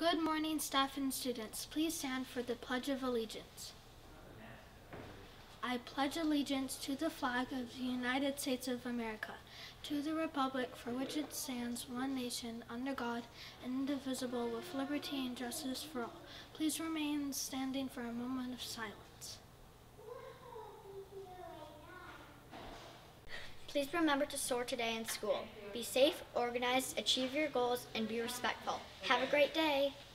Good morning, staff and students. Please stand for the Pledge of Allegiance. I pledge allegiance to the flag of the United States of America, to the republic for which it stands, one nation, under God, indivisible, with liberty and justice for all. Please remain standing for a moment of silence. Please remember to soar today in school. Be safe, organized, achieve your goals, and be respectful. Have a great day.